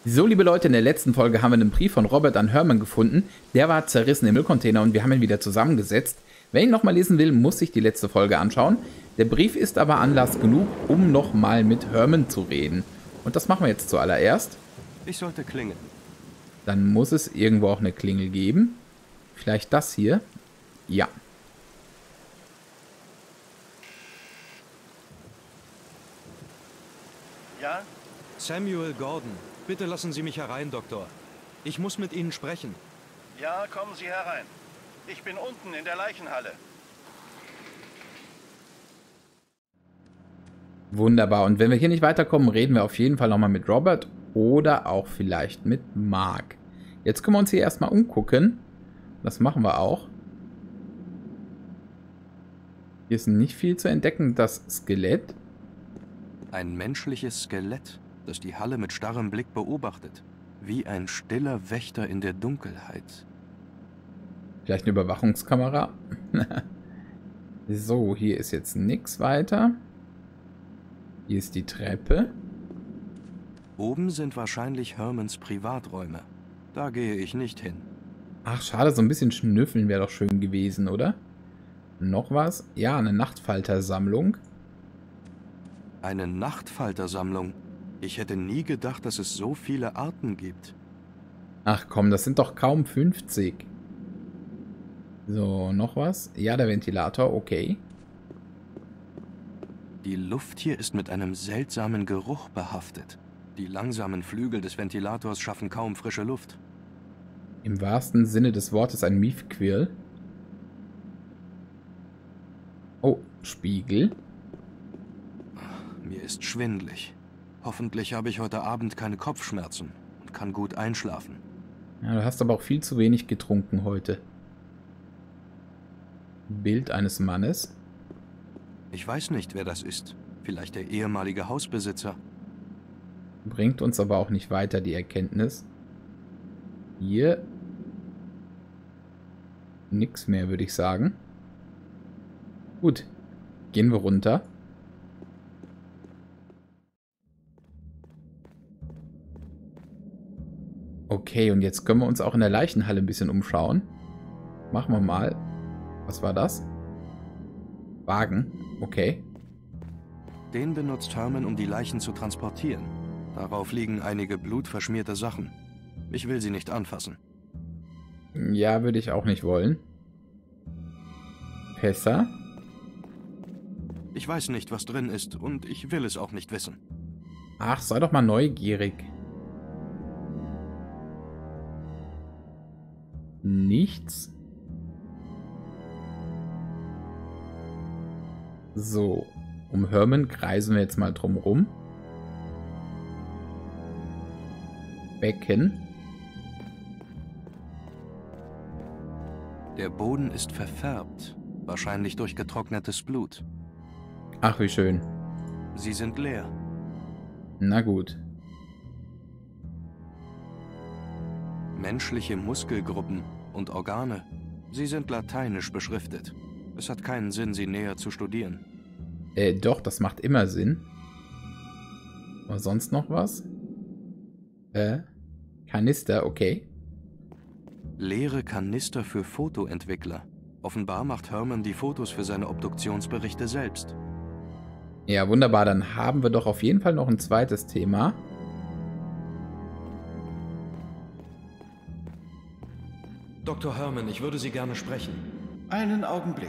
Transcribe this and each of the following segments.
So, liebe Leute, in der letzten Folge haben wir einen Brief von Robert an Herman gefunden. Der war zerrissen im Müllcontainer und wir haben ihn wieder zusammengesetzt. Wer ihn nochmal lesen will, muss sich die letzte Folge anschauen. Der Brief ist aber Anlass genug, um nochmal mit Herman zu reden. Und das machen wir jetzt zuallererst. Ich sollte klingeln. Dann muss es irgendwo auch eine Klingel geben. Vielleicht das hier. Ja. Ja? Samuel Gordon. Bitte lassen Sie mich herein, Doktor. Ich muss mit Ihnen sprechen. Ja, kommen Sie herein. Ich bin unten in der Leichenhalle. Wunderbar. Und wenn wir hier nicht weiterkommen, reden wir auf jeden Fall nochmal mit Robert oder auch vielleicht mit Mark. Jetzt können wir uns hier erstmal umgucken. Das machen wir auch. Hier ist nicht viel zu entdecken. Das Skelett. Ein menschliches Skelett, das die Halle mit starrem Blick beobachtet. Wie ein stiller Wächter in der Dunkelheit. Vielleicht eine Überwachungskamera. So, hier ist jetzt nichts weiter. Hier ist die Treppe. Oben sind wahrscheinlich Hermans Privaträume. Da gehe ich nicht hin. Ach, schade, so ein bisschen schnüffeln wäre doch schön gewesen, oder? Noch was? Ja, eine Nachtfaltersammlung. Eine Nachtfaltersammlung. Ich hätte nie gedacht, dass es so viele Arten gibt. Ach komm, das sind doch kaum 50. So, noch was? Ja, der Ventilator, okay. Die Luft hier ist mit einem seltsamen Geruch behaftet. Die langsamen Flügel des Ventilators schaffen kaum frische Luft. Im wahrsten Sinne des Wortes ein Miefquirl. Oh, Spiegel. Mir ist schwindelig. Hoffentlich habe ich heute Abend keine Kopfschmerzen und kann gut einschlafen. Ja, du hast aber auch viel zu wenig getrunken heute. Bild eines Mannes. Ich weiß nicht, wer das ist. Vielleicht der ehemalige Hausbesitzer. Bringt uns aber auch nicht weiter, die Erkenntnis. Hier. Nix mehr, würde ich sagen. Gut. Gehen wir runter. Okay, und jetzt können wir uns auch in der Leichenhalle ein bisschen umschauen. Machen wir mal. Was war das? Wagen. Okay. Den benutzt Herman, um die Leichen zu transportieren. Darauf liegen einige blutverschmierte Sachen. Ich will sie nicht anfassen. Ja, würde ich auch nicht wollen. Fässer. Ich weiß nicht, was drin ist und ich will es auch nicht wissen. Ach, sei doch mal neugierig. Nichts. So, um Herman kreisen wir jetzt mal drum rum. Becken. Der Boden ist verfärbt, wahrscheinlich durch getrocknetes Blut. Ach, wie schön. Sie sind leer. Na gut. Menschliche Muskelgruppen und Organe. Sie sind lateinisch beschriftet. Es hat keinen Sinn, sie näher zu studieren. Doch, das macht immer Sinn. Aber sonst noch was? Kanister, okay. Leere Kanister für Fotoentwickler. Offenbar macht Herman die Fotos für seine Obduktionsberichte selbst. Ja, wunderbar. Dann haben wir doch auf jeden Fall noch ein zweites Thema. Dr. Herman, ich würde Sie gerne sprechen. Einen Augenblick.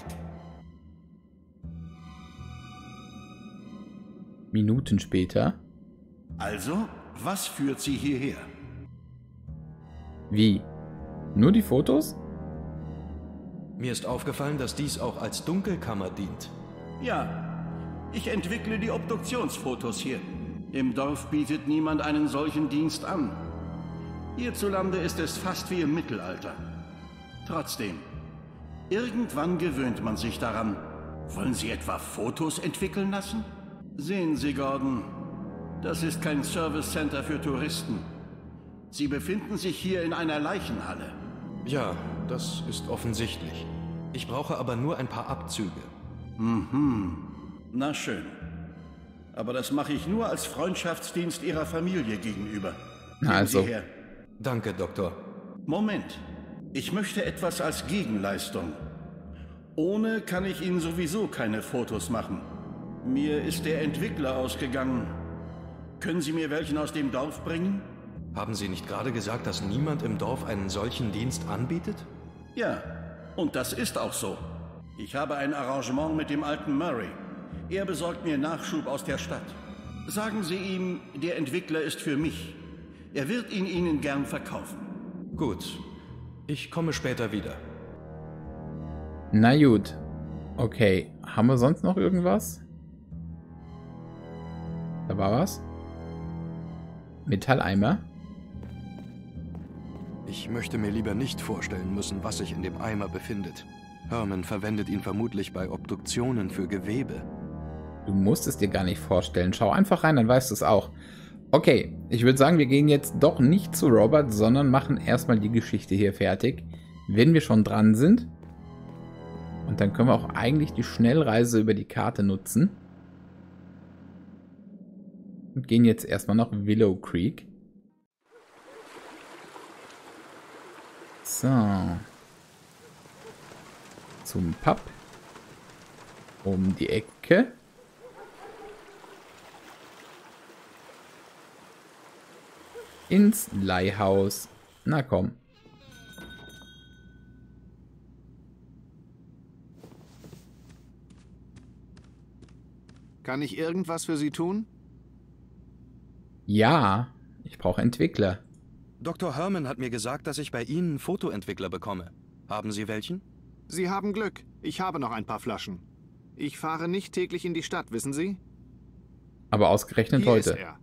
Minuten später. Also, was führt Sie hierher? Wie? Nur die Fotos? Mir ist aufgefallen, dass dies auch als Dunkelkammer dient. Ja, ich entwickle die Obduktionsfotos hier. Im Dorf bietet niemand einen solchen Dienst an. Hierzulande ist es fast wie im Mittelalter. Trotzdem, irgendwann gewöhnt man sich daran. Wollen Sie etwa Fotos entwickeln lassen? Sehen Sie, Gordon, das ist kein Service Center für Touristen. Sie befinden sich hier in einer Leichenhalle. Ja, das ist offensichtlich. Ich brauche aber nur ein paar Abzüge. Na schön. Aber das mache ich nur als Freundschaftsdienst Ihrer Familie gegenüber. Nehmen Sie Also, her. Danke, Doktor. Moment. Ich möchte etwas als Gegenleistung. Ohne kann ich Ihnen sowieso keine Fotos machen. Mir ist der Entwickler ausgegangen. Können Sie mir welchen aus dem Dorf bringen? Haben Sie nicht gerade gesagt, dass niemand im Dorf einen solchen Dienst anbietet? Ja, und das ist auch so. Ich habe ein Arrangement mit dem alten Murray. Er besorgt mir Nachschub aus der Stadt. Sagen Sie ihm, der Entwickler ist für mich. Er wird ihn Ihnen gern verkaufen. Gut. Ich komme später wieder. na gut. Okay, haben wir sonst noch irgendwas? Da war was. Metalleimer. Ich möchte mir lieber nicht vorstellen müssen, was sich in dem Eimer befindet. Herman verwendet ihn vermutlich bei Obduktionen für Gewebe. Du musst es dir gar nicht vorstellen. Schau einfach rein, dann weißt du es auch. Okay, ich würde sagen, wir gehen jetzt doch nicht zu Robert, sondern machen erstmal die Geschichte hier fertig, wenn wir schon dran sind. Und dann können wir auch eigentlich die Schnellreise über die Karte nutzen. Und gehen jetzt erstmal nach Willow Creek. So. Zum Pub. Um die Ecke. Ins Leihhaus. Na komm. Kann ich irgendwas für Sie tun? Ja, ich brauche Entwickler. Dr. Herman hat mir gesagt, dass ich bei Ihnen Fotoentwickler bekomme. Haben Sie welchen? Sie haben Glück. Ich habe noch ein paar Flaschen. Ich fahre nicht täglich in die Stadt, wissen Sie? Aber ausgerechnet Hier heute. ist er.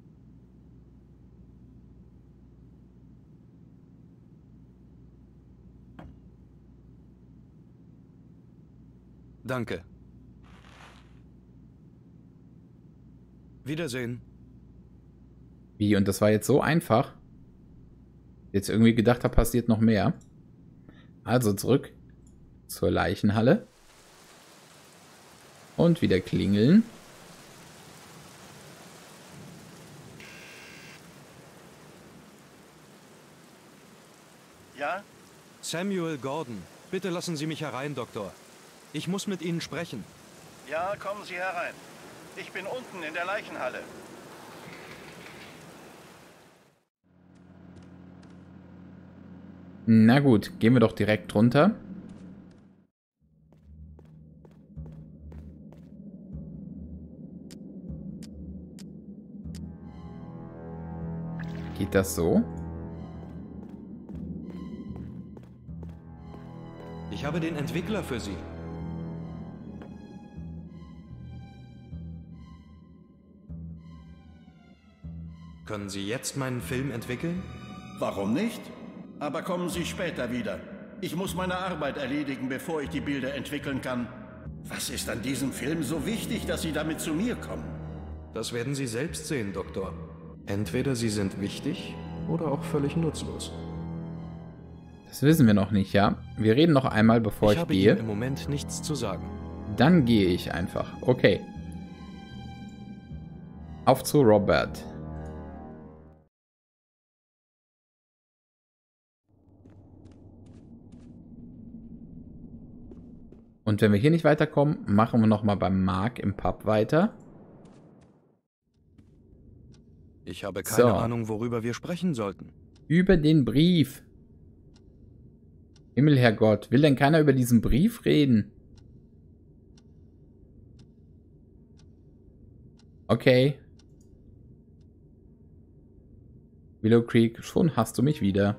Danke. Wiedersehen. Wie? Und das war jetzt so einfach? Jetzt irgendwie gedacht, da passiert noch mehr. Also zurück zur Leichenhalle. Und wieder klingeln. Ja? Samuel Gordon. Bitte lassen Sie mich herein, Doktor. Ich muss mit Ihnen sprechen. Ja, kommen Sie herein. Ich bin unten in der Leichenhalle. Na gut, gehen wir doch direkt runter. Geht das so? Ich habe den Entwickler für Sie. Können Sie jetzt meinen Film entwickeln? Warum nicht? Aber kommen Sie später wieder. Ich muss meine Arbeit erledigen, bevor ich die Bilder entwickeln kann. Was ist an diesem Film so wichtig, dass Sie damit zu mir kommen? Das werden Sie selbst sehen, Doktor. Entweder Sie sind wichtig oder auch völlig nutzlos. Das wissen wir noch nicht, ja? Wir reden noch einmal, bevor ich habe gehe. Ihnen im Moment nichts zu sagen. Dann gehe ich einfach. Okay. Auf zu Robert. Und wenn wir hier nicht weiterkommen, machen wir nochmal beim Mark im Pub weiter. Ich habe keine So. Ahnung, worüber wir sprechen sollten. Über den Brief. Himmelherrgott, will denn keiner über diesen Brief reden? Okay. Willow Creek, schon hast du mich wieder.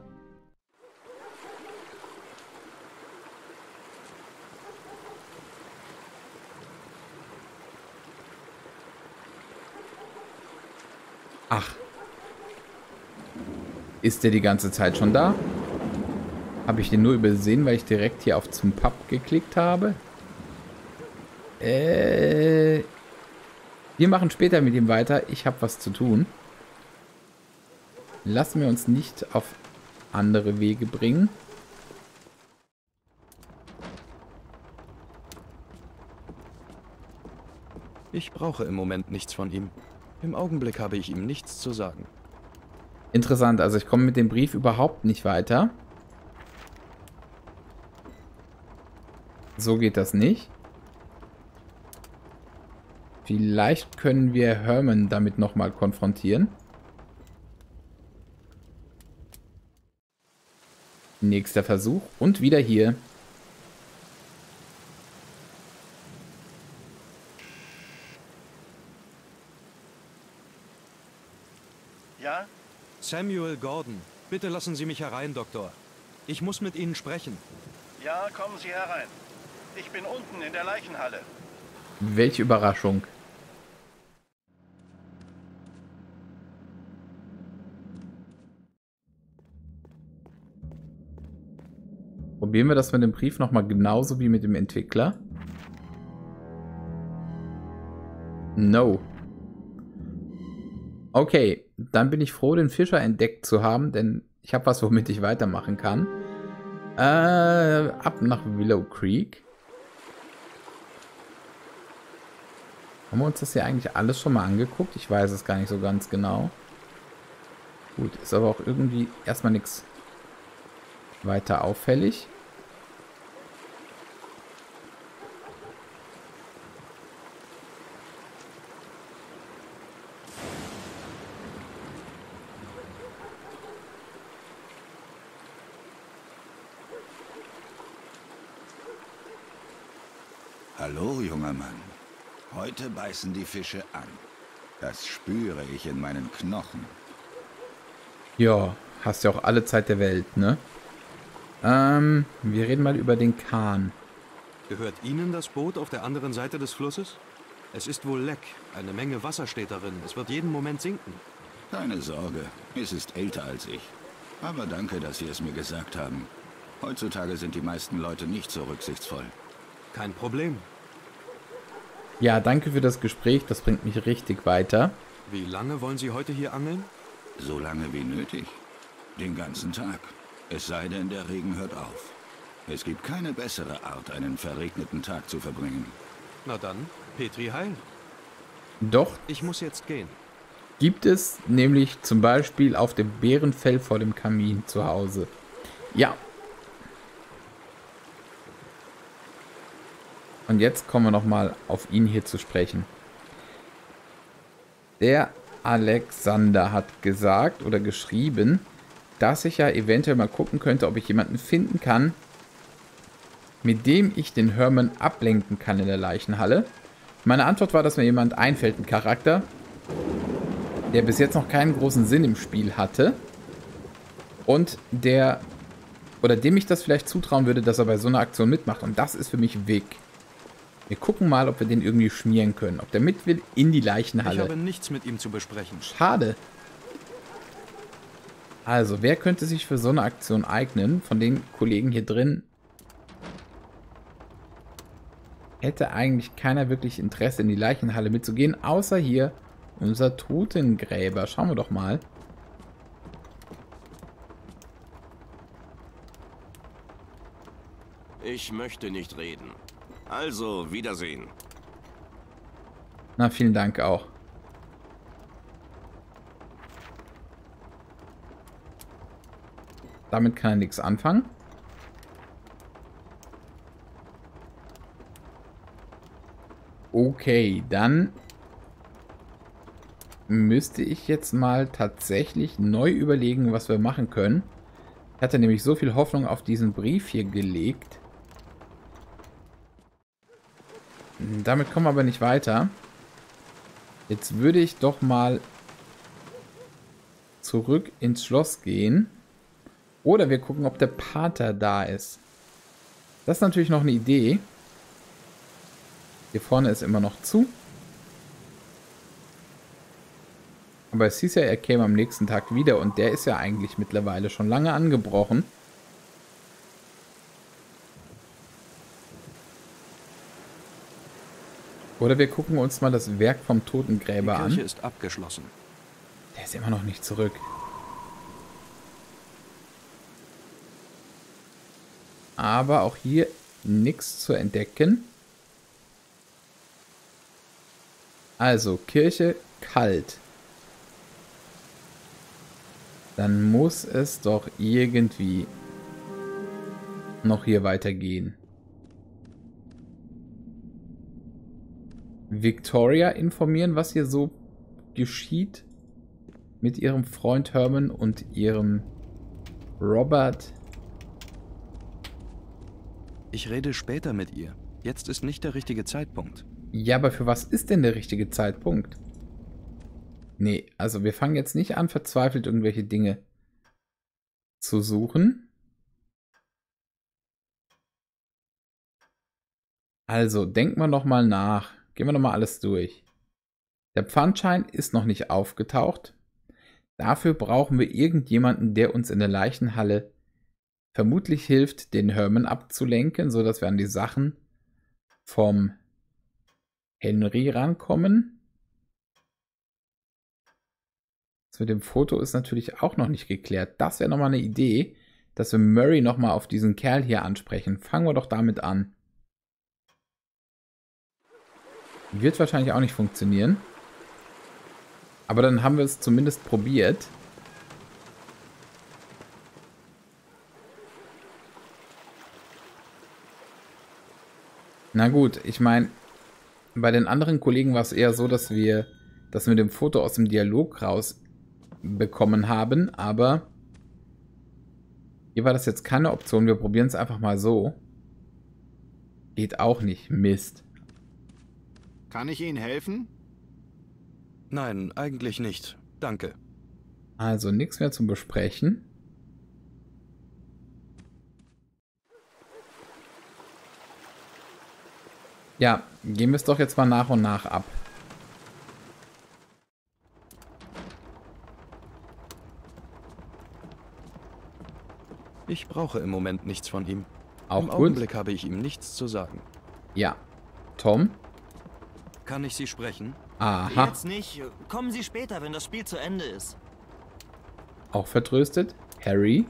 Ach. Ist der die ganze Zeit schon da? Habe ich den nur übersehen, weil ich direkt hier auf zum Pub geklickt habe? Wir machen später mit ihm weiter. Ich habe was zu tun. Lassen wir uns nicht auf andere Wege bringen. Ich brauche im Moment nichts von ihm. Im Augenblick habe ich ihm nichts zu sagen. Interessant, also ich komme mit dem Brief überhaupt nicht weiter. So geht das nicht. Vielleicht können wir Herman damit nochmal konfrontieren. Nächster Versuch und wieder hier. Ja? Samuel Gordon, bitte lassen Sie mich herein, Doktor. Ich muss mit Ihnen sprechen. Ja, kommen Sie herein. Ich bin unten in der Leichenhalle. Welche Überraschung. Probieren wir das mit dem Brief nochmal genauso wie mit dem Entwickler. No. Okay, dann bin ich froh, den Fischer entdeckt zu haben, denn ich habe was, womit ich weitermachen kann. Ab nach Willow Creek. Haben wir uns das hier eigentlich alles schon mal angeguckt? Ich weiß es gar nicht so ganz genau. Gut, ist aber auch irgendwie erstmal nichts weiter auffällig. Hallo, junger Mann. Heute beißen die Fische an. Das spüre ich in meinen Knochen. Ja, hast ja auch alle Zeit der Welt, ne? Wir reden mal über den Kahn. Gehört Ihnen das Boot auf der anderen Seite des Flusses? Es ist wohl leck. Eine Menge Wasser steht darin. Es wird jeden Moment sinken. Keine Sorge, es ist älter als ich. Aber danke, dass Sie es mir gesagt haben. Heutzutage sind die meisten Leute nicht so rücksichtsvoll. Kein Problem. Ja, danke für das Gespräch. Das bringt mich richtig weiter. Wie lange wollen Sie heute hier angeln? So lange wie nötig. Den ganzen Tag. Es sei denn, der Regen hört auf. Es gibt keine bessere Art, einen verregneten Tag zu verbringen. Na dann, Petri Heil. Doch, Ich muss jetzt gehen. gibt es nämlich zum Beispiel auf dem Bärenfell vor dem Kamin zu Hause. Ja. Und jetzt kommen wir nochmal auf ihn hier zu sprechen. Der Alexander hat gesagt oder geschrieben, dass ich ja eventuell mal gucken könnte, ob ich jemanden finden kann, mit dem ich den Herman ablenken kann in der Leichenhalle. Meine Antwort war, dass mir jemand einfällt, ein Charakter, der bis jetzt noch keinen großen Sinn im Spiel hatte und der, oder dem ich das vielleicht zutrauen würde, dass er bei so einer Aktion mitmacht. Und das ist für mich Vic. Wir gucken mal, ob wir den irgendwie schmieren können. Ob der mit will in die Ich Leichenhalle. habe nichts mit ihm zu besprechen. Schade. Also, wer könnte sich für so eine Aktion eignen? Von den Kollegen hier drin hätte eigentlich keiner wirklich Interesse, in die Leichenhalle mitzugehen, außer hier unser Totengräber. Schauen wir doch mal. Ich möchte nicht reden. Also, Wiedersehen. Na, vielen Dank auch. Damit kann er nichts anfangen. Okay, dann müsste ich jetzt mal tatsächlich neu überlegen, was wir machen können. Ich hatte nämlich so viel Hoffnung auf diesen Brief hier gelegt. Damit kommen wir aber nicht weiter. Jetzt würde ich doch mal zurück ins Schloss gehen. Oder wir gucken, ob der Pater da ist. Das ist natürlich noch eine Idee. Hier vorne ist immer noch zu. Aber es hieß ja, er käme am nächsten Tag wieder. Und der ist ja eigentlich mittlerweile schon lange angebrochen. Oder wir gucken uns mal das Werk vom Totengräber Die Kirche an. ist abgeschlossen. Der ist immer noch nicht zurück. Aber auch hier nichts zu entdecken. Also, Kirche kalt. Dann muss es doch irgendwie noch hier weitergehen. Victoria informieren, was hier so geschieht mit ihrem Freund Herman und ihrem Robert. Ich rede später mit ihr. Jetzt ist nicht der richtige Zeitpunkt. Ja, aber für was ist denn der richtige Zeitpunkt? Nee, also wir fangen jetzt nicht an, verzweifelt irgendwelche Dinge zu suchen. Also, denken wir noch mal nach. Gehen wir noch mal alles durch. Der Pfandschein ist noch nicht aufgetaucht. Dafür brauchen wir irgendjemanden, der uns in der Leichenhalle vermutlich hilft, den Herman abzulenken, sodass wir an die Sachen vom Henry rankommen. Das mit dem Foto ist natürlich auch noch nicht geklärt. Das wäre nochmal eine Idee, dass wir Murray nochmal auf diesen Kerl hier ansprechen. Fangen wir doch damit an. Wird wahrscheinlich auch nicht funktionieren. Aber dann haben wir es zumindest probiert. Na gut, ich meine, bei den anderen Kollegen war es eher so, dass wir das mit dem Foto aus dem Dialog rausbekommen haben, aber hier war das jetzt keine Option. Wir probieren es einfach mal so. Geht auch nicht. Mist. Kann ich Ihnen helfen? Nein, eigentlich nicht. Danke. Also nichts mehr zum Besprechen. Ja, gehen wir es doch jetzt mal nach und nach ab. Ich brauche im Moment nichts von ihm. Auch Im gut. Augenblick habe ich ihm nichts zu sagen. Ja. Tom? Kann ich Sie sprechen? Aha. Jetzt nicht. Kommen Sie später, wenn das Spiel zu Ende ist. Auch vertröstet. Harry?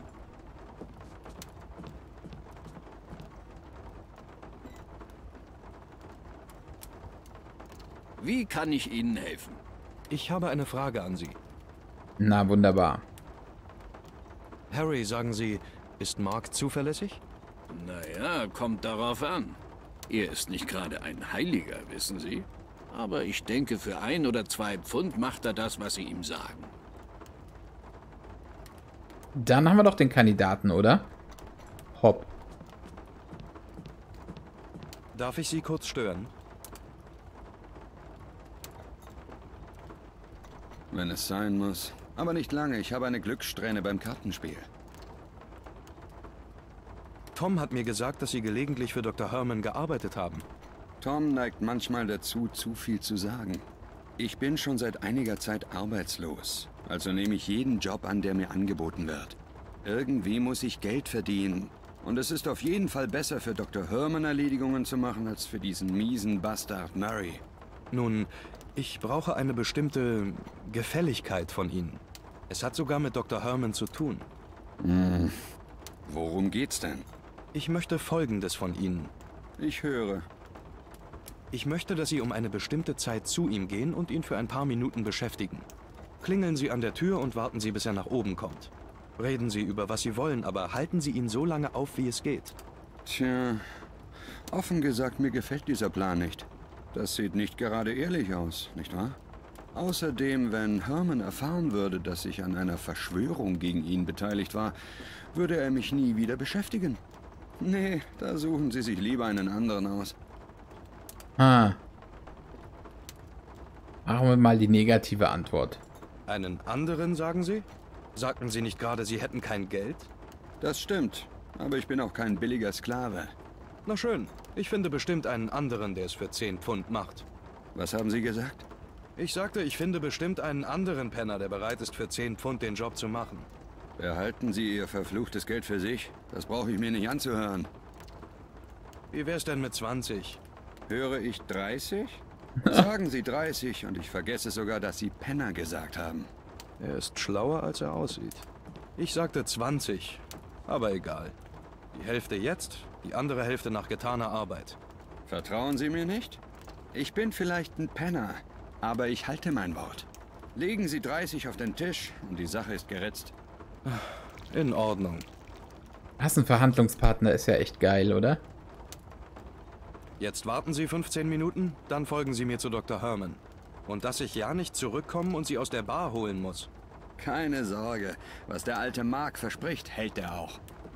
Wie kann ich Ihnen helfen? Ich habe eine Frage an Sie. Na, wunderbar. Harry, sagen Sie, ist Mark zuverlässig? Naja, kommt darauf an. Er ist nicht gerade ein Heiliger, wissen Sie. Aber ich denke, für 1 oder 2 Pfund macht er das, was Sie ihm sagen. Dann haben wir doch den Kandidaten, oder? Hopp. Darf ich Sie kurz stören? Wenn es sein muss. Aber nicht lange, ich habe eine Glückssträhne beim Kartenspiel. Tom hat mir gesagt, dass Sie gelegentlich für Dr. Herman gearbeitet haben. Tom neigt manchmal dazu, zu viel zu sagen. Ich bin schon seit einiger Zeit arbeitslos. Also nehme ich jeden Job an, der mir angeboten wird. Irgendwie muss ich Geld verdienen. Und es ist auf jeden Fall besser, für Dr. Herman Erledigungen zu machen, als für diesen miesen Bastard Murray. Nun, ich brauche eine bestimmte Gefälligkeit von Ihnen. Es hat sogar mit Dr. Herman zu tun. Worum geht's denn? Ich möchte Folgendes von Ihnen. Ich höre. Ich möchte, dass Sie um eine bestimmte Zeit zu ihm gehen und ihn für ein paar Minuten beschäftigen. Klingeln Sie an der Tür und warten Sie, bis er nach oben kommt. Reden Sie über, was Sie wollen, aber halten Sie ihn so lange auf, wie es geht. Tja, offen gesagt, mir gefällt dieser Plan nicht. Das sieht nicht gerade ehrlich aus, nicht wahr? Außerdem, wenn Herman erfahren würde, dass ich an einer Verschwörung gegen ihn beteiligt war, würde er mich nie wieder beschäftigen. Nee, da suchen Sie sich lieber einen anderen aus. Ah. Machen wir mal die negative Antwort. Einen anderen, sagen Sie? Sagten Sie nicht gerade, Sie hätten kein Geld? Das stimmt, aber ich bin auch kein billiger Sklave. Na schön, ich finde bestimmt einen anderen, der es für 10 Pfund macht. Was haben Sie gesagt? Ich sagte, ich finde bestimmt einen anderen Penner, der bereit ist, für 10 Pfund den Job zu machen. Behalten Sie Ihr verfluchtes Geld für sich. Das brauche ich mir nicht anzuhören. Wie wär's denn mit 20? Höre ich 30? Sagen Sie 30 und ich vergesse sogar, dass Sie Penner gesagt haben. Er ist schlauer, als er aussieht. Ich sagte 20, aber egal. Die Hälfte jetzt, die andere Hälfte nach getaner Arbeit. Vertrauen Sie mir nicht? Ich bin vielleicht ein Penner, aber ich halte mein Wort. Legen Sie 30 auf den Tisch und die Sache ist geritzt. In Ordnung. Hast einen Verhandlungspartner, ist ja echt geil, oder? Jetzt warten Sie 15 Minuten, dann folgen Sie mir zu Dr. Herman. Und dass ich ja nicht zurückkommen und Sie aus der Bar holen muss. Keine Sorge. Was der alte Mark verspricht, hält er auch.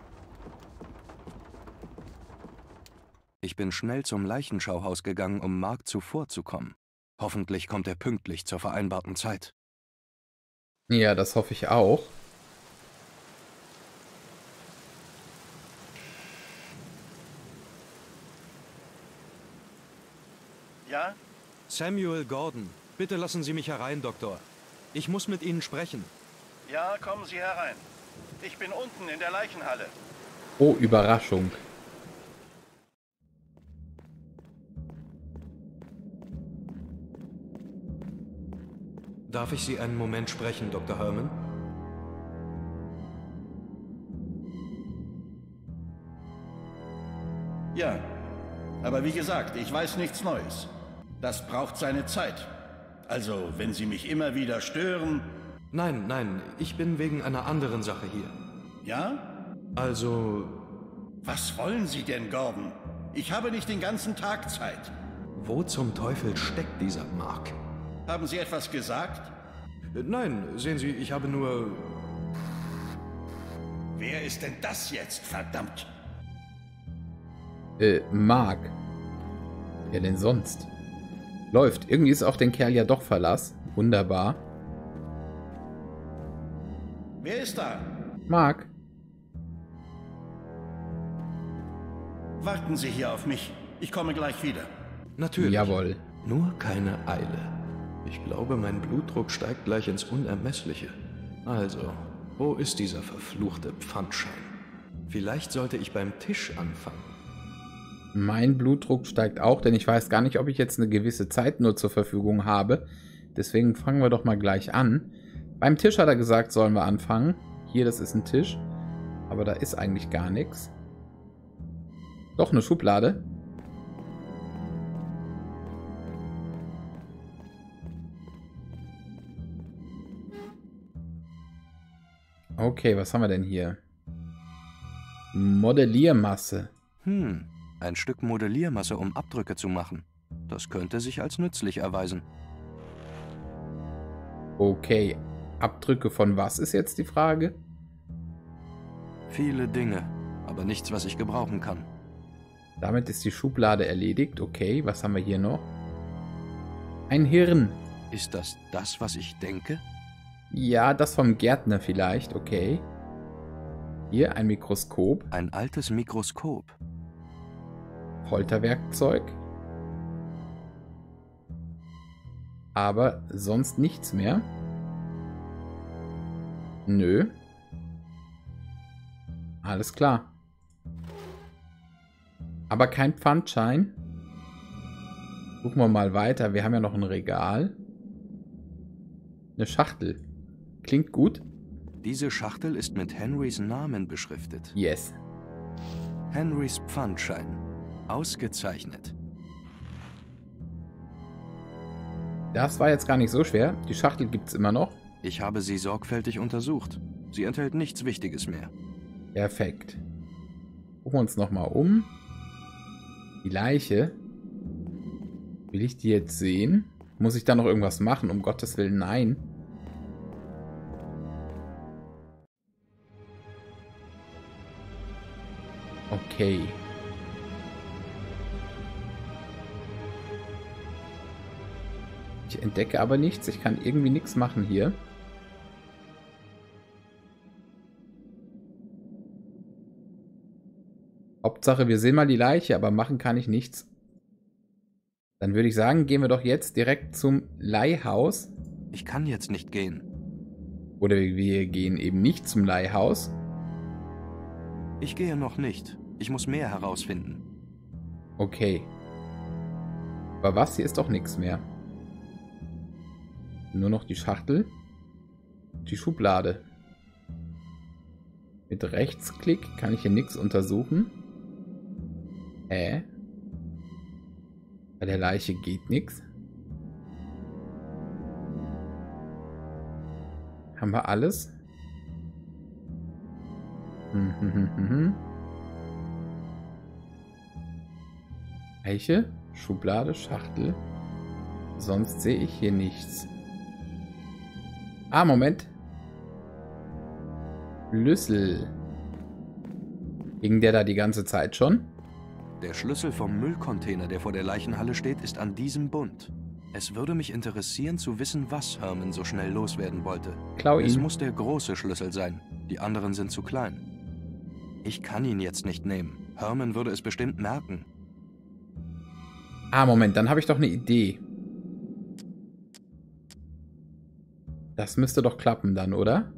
Ich bin schnell zum Leichenschauhaus gegangen, um Mark zuvorzukommen. Hoffentlich kommt er pünktlich zur vereinbarten Zeit. Ja, das hoffe ich auch. Ja? Samuel Gordon, bitte lassen Sie mich herein, Doktor. Ich muss mit Ihnen sprechen. Ja, kommen Sie herein. Ich bin unten in der Leichenhalle. Oh, Überraschung. Darf ich Sie einen Moment sprechen, Dr. Herman? Ja, aber wie gesagt, ich weiß nichts Neues. Das braucht seine Zeit. Also, wenn Sie mich immer wieder stören... Nein, nein, ich bin wegen einer anderen Sache hier. Ja? Also, Was wollen Sie denn, Gordon? Ich habe nicht den ganzen Tag Zeit. wo zum Teufel steckt dieser Mark? Haben Sie etwas gesagt? Nein, sehen Sie, ich habe nur... Wer ist denn das jetzt, verdammt? Mark. Wer denn sonst? Läuft. Irgendwie ist auch den Kerl ja doch Verlass. Wunderbar. Wer ist da? Mark. Warten Sie hier auf mich. Ich komme gleich wieder. Natürlich. Jawohl. Nur keine Eile. Ich glaube, mein Blutdruck steigt gleich ins Unermessliche. Also, wo ist dieser verfluchte Pfandschein? Vielleicht sollte ich beim Tisch anfangen. Mein Blutdruck steigt auch, denn ich weiß gar nicht, ob ich jetzt eine gewisse Zeit nur zur Verfügung habe. Deswegen fangen wir doch mal gleich an. Beim Tisch hat er gesagt, sollen wir anfangen. Hier, das ist ein Tisch. Aber da ist eigentlich gar nichts. Doch, eine Schublade. Okay, was haben wir denn hier? Modelliermasse. Ein Stück Modelliermasse, um Abdrücke zu machen. Das könnte sich als nützlich erweisen. Okay, Abdrücke von was ist jetzt die Frage? Viele Dinge, aber nichts, was ich gebrauchen kann. Damit ist die Schublade erledigt. Okay, was haben wir hier noch? Ein Hirn. Ist das das, was ich denke? Ja, das vom Gärtner vielleicht. Okay. Hier ein Mikroskop. Ein altes Mikroskop. Folterwerkzeug. Aber sonst nichts mehr. Nö. Alles klar. Aber kein Pfandschein. Gucken wir mal weiter. Wir haben ja noch ein Regal. Eine Schachtel. Klingt gut. Diese Schachtel ist mit Henrys Namen beschriftet. Yes. Henrys Pfandschein. Ausgezeichnet. Das war jetzt gar nicht so schwer. Die Schachtel gibt es immer noch. Ich habe sie sorgfältig untersucht. Sie enthält nichts Wichtiges mehr. Perfekt. Gucken wir uns nochmal um. Die Leiche. Will ich die jetzt sehen? Muss ich da noch irgendwas machen? Um Gottes Willen, nein. Okay. Ich entdecke aber nichts. Ich kann irgendwie nichts machen hier. Hauptsache, wir sehen mal die Leiche, aber machen kann ich nichts. Dann würde ich sagen, gehen wir doch jetzt direkt zum Leihhaus. Ich kann jetzt nicht gehen. Oder wir gehen eben nicht zum Leihhaus. Ich gehe noch nicht. Ich muss mehr herausfinden. Okay. Aber was? Hier ist doch nichts mehr. Nur noch die Schachtel. Die Schublade. Mit Rechtsklick kann ich hier nichts untersuchen. Bei der Leiche geht nichts. Haben wir alles? Eiche, Schublade, Schachtel. Sonst sehe ich hier nichts. Ah, Moment. Schlüssel. Ging der da die ganze Zeit schon? Der Schlüssel vom Müllcontainer, der vor der Leichenhalle steht, ist an diesem Bund. Es würde mich interessieren zu wissen, was Herman so schnell loswerden wollte. Klau ihn. Es muss der große Schlüssel sein. Die anderen sind zu klein. Ich kann ihn jetzt nicht nehmen. Herman würde es bestimmt merken. Ah, Moment, dann habe ich doch eine Idee. Das müsste doch klappen dann, oder?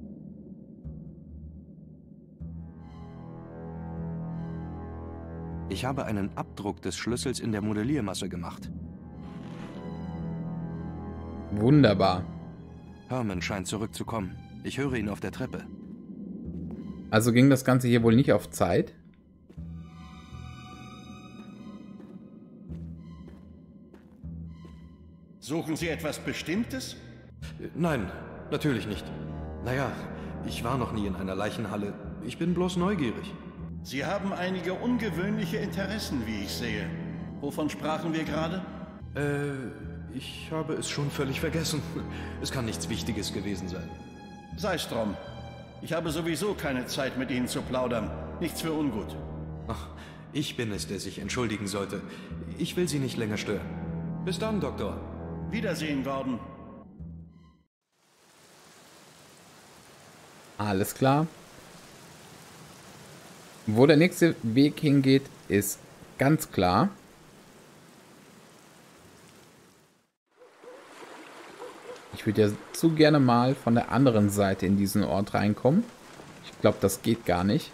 Ich habe einen Abdruck des Schlüssels in der Modelliermasse gemacht. Wunderbar. Herman scheint zurückzukommen. Ich höre ihn auf der Treppe. Also ging das Ganze hier wohl nicht auf Zeit? Suchen Sie etwas Bestimmtes? Nein, natürlich nicht. Naja, ich war noch nie in einer Leichenhalle. Ich bin bloß neugierig. Sie haben einige ungewöhnliche Interessen, wie ich sehe. Wovon sprachen wir gerade? Ich habe es schon völlig vergessen. Es kann nichts Wichtiges gewesen sein. Sei's drum. Ich habe sowieso keine Zeit, mit Ihnen zu plaudern. Nichts für ungut. Ach, ich bin es, der sich entschuldigen sollte. Ich will Sie nicht länger stören. Bis dann, Doktor. Wiedersehen, Gordon. Alles klar. Wo der nächste Weg hingeht, ist ganz klar. Ich würde ja zu gerne mal von der anderen Seite in diesen Ort reinkommen. Ich glaube, das geht gar nicht.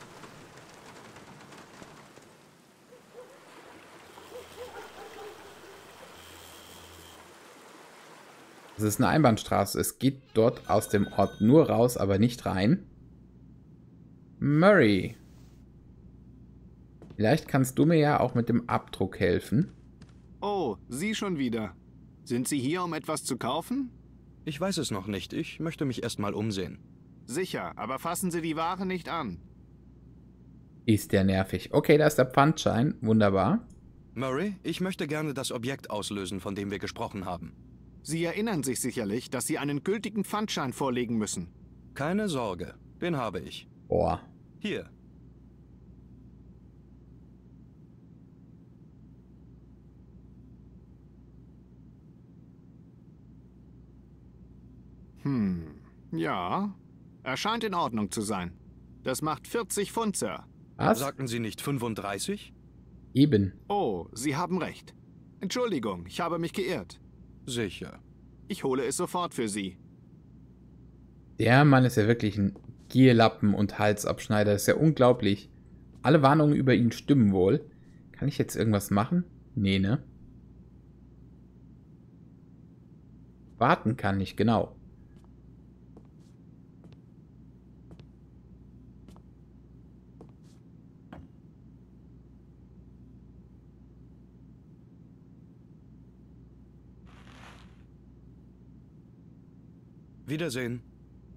Es ist eine Einbahnstraße. Es geht dort aus dem Ort nur raus, aber nicht rein. Murray. Vielleicht kannst du mir ja auch mit dem Abdruck helfen. Oh, Sie schon wieder. Sind Sie hier, um etwas zu kaufen? Ich weiß es noch nicht. Ich möchte mich erst mal umsehen. Sicher, aber fassen Sie die Ware nicht an. Ist der nervig. Okay, da ist der Pfandschein. Wunderbar. Murray, ich möchte gerne das Objekt auslösen, von dem wir gesprochen haben. Sie erinnern sich sicherlich, dass Sie einen gültigen Pfandschein vorlegen müssen. Keine Sorge, den habe ich. Boah. Hier. Ja, erscheint in Ordnung zu sein. Das macht 40 Pfund, Sir. Was? Sagten Sie nicht 35? Eben. Oh, Sie haben recht. Entschuldigung, ich habe mich geirrt. Sicher. Ich hole es sofort für Sie. Der Mann ist ja wirklich ein Gierlappen und Halsabschneider. Das ist ja unglaublich. Alle Warnungen über ihn stimmen wohl. Kann ich jetzt irgendwas machen? Nee, ne? Warten kann ich, genau. Wiedersehen.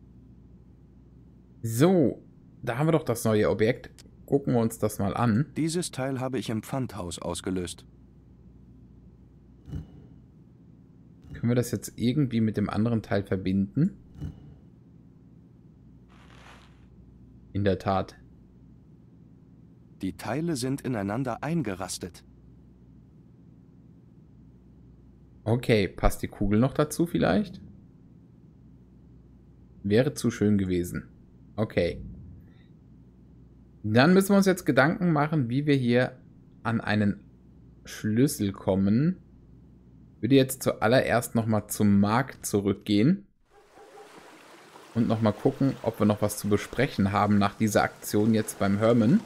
So, da haben wir doch das neue Objekt. Gucken wir uns das mal an. Dieses Teil habe ich im Pfandhaus ausgelöst. Können wir das jetzt irgendwie mit dem anderen Teil verbinden? In der Tat. Die Teile sind ineinander eingerastet. Okay, passt die Kugel noch dazu vielleicht? Wäre zu schön gewesen. Okay. Dann müssen wir uns jetzt Gedanken machen, wie wir hier an einen Schlüssel kommen. Ich würde jetzt zuallererst nochmal zum Markt zurückgehen. Und nochmal gucken, ob wir noch was zu besprechen haben nach dieser Aktion jetzt beim Herman.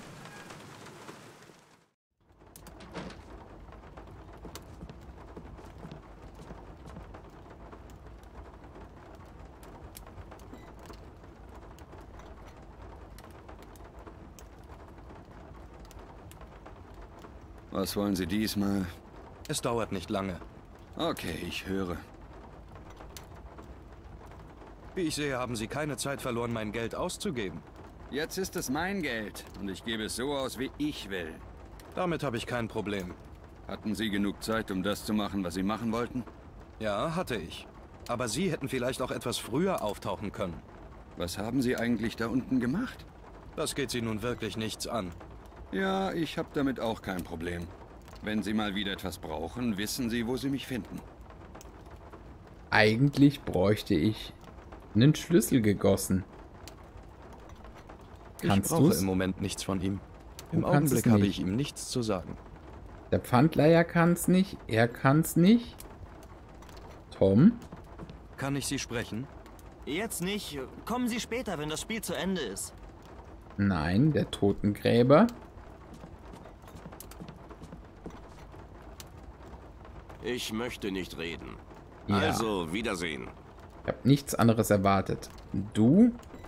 Was wollen Sie diesmal? Es dauert nicht lange. Okay, ich höre. Wie ich sehe, haben Sie keine Zeit verloren, mein Geld auszugeben. Jetzt ist es mein Geld und ich gebe es so aus, wie ich will. Damit habe ich kein Problem. Hatten Sie genug Zeit, um das zu machen, was Sie machen wollten? Ja, hatte ich. Aber Sie hätten vielleicht auch etwas früher auftauchen können. Was haben Sie eigentlich da unten gemacht? Das geht Sie nun wirklich nichts an. Ja, ich habe damit auch kein Problem. Wenn Sie mal wieder etwas brauchen, wissen Sie, wo Sie mich finden. Eigentlich bräuchte ich einen Schlüssel gegossen. Ich Kannst brauche du's? im Moment nichts von ihm. Du Im kannst es Augenblick habe nicht. ich ihm nichts zu sagen. Der Pfandleiher kann's nicht, er kann's nicht. Tom? Kann ich Sie sprechen? Jetzt nicht. Kommen Sie später, wenn das Spiel zu Ende ist. Nein, der Totengräber. Ich möchte nicht reden. Ja. Also, Wiedersehen. Ich habe nichts anderes erwartet. Du?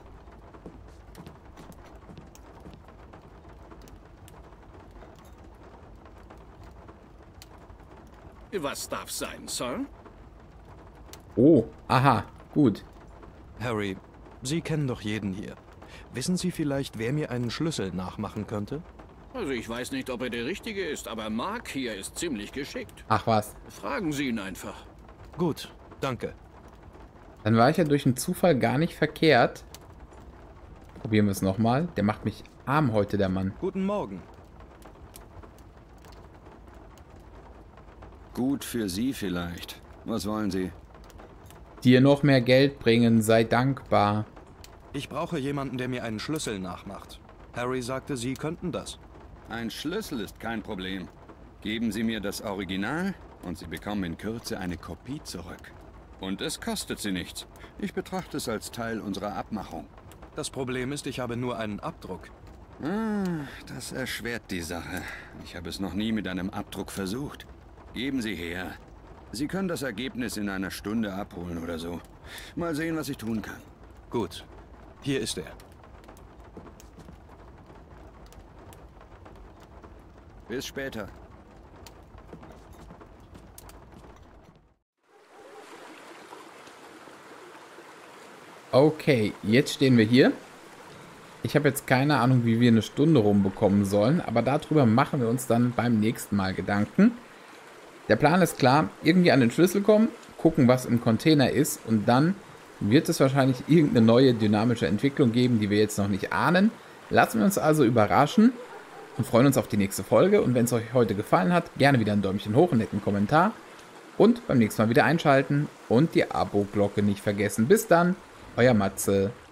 Was darf sein, Sir? Oh, aha, gut. Harry, Sie kennen doch jeden hier. Wissen Sie vielleicht, wer mir einen Schlüssel nachmachen könnte? Also ich weiß nicht, ob er der Richtige ist, aber Mark hier ist ziemlich geschickt. Ach was. Fragen Sie ihn einfach. Gut, danke. Dann war ich ja durch einen Zufall gar nicht verkehrt. Probieren wir es nochmal. Der macht mich arm heute, der Mann. Guten Morgen. Gut für Sie vielleicht. Was wollen Sie? Dir noch mehr Geld bringen, sei dankbar. Ich brauche jemanden, der mir einen Schlüssel nachmacht. Harry sagte, Sie könnten das. Ein Schlüssel ist kein Problem. Geben Sie mir das Original und Sie bekommen in Kürze eine Kopie zurück. Und es kostet Sie nichts. Ich betrachte es als Teil unserer Abmachung. Das Problem ist, ich habe nur einen Abdruck. Das erschwert die Sache. Ich habe es noch nie mit einem Abdruck versucht. Geben Sie her. Sie können das Ergebnis in einer Stunde abholen oder so. Mal sehen, was ich tun kann. Gut, hier ist er. Bis später. Okay, jetzt stehen wir hier. Ich habe jetzt keine Ahnung, wie wir eine Stunde rumbekommen sollen, aber darüber machen wir uns dann beim nächsten Mal Gedanken. Der Plan ist klar, irgendwie an den Schlüssel kommen, gucken, was im Container ist und dann wird es wahrscheinlich irgendeine neue dynamische Entwicklung geben, die wir jetzt noch nicht ahnen. Lassen wir uns also überraschen und freuen uns auf die nächste Folge. Und wenn es euch heute gefallen hat, gerne wieder ein Däumchen hoch, einen netten Kommentar und beim nächsten Mal wieder einschalten und die Abo-Glocke nicht vergessen. Bis dann, euer Matze.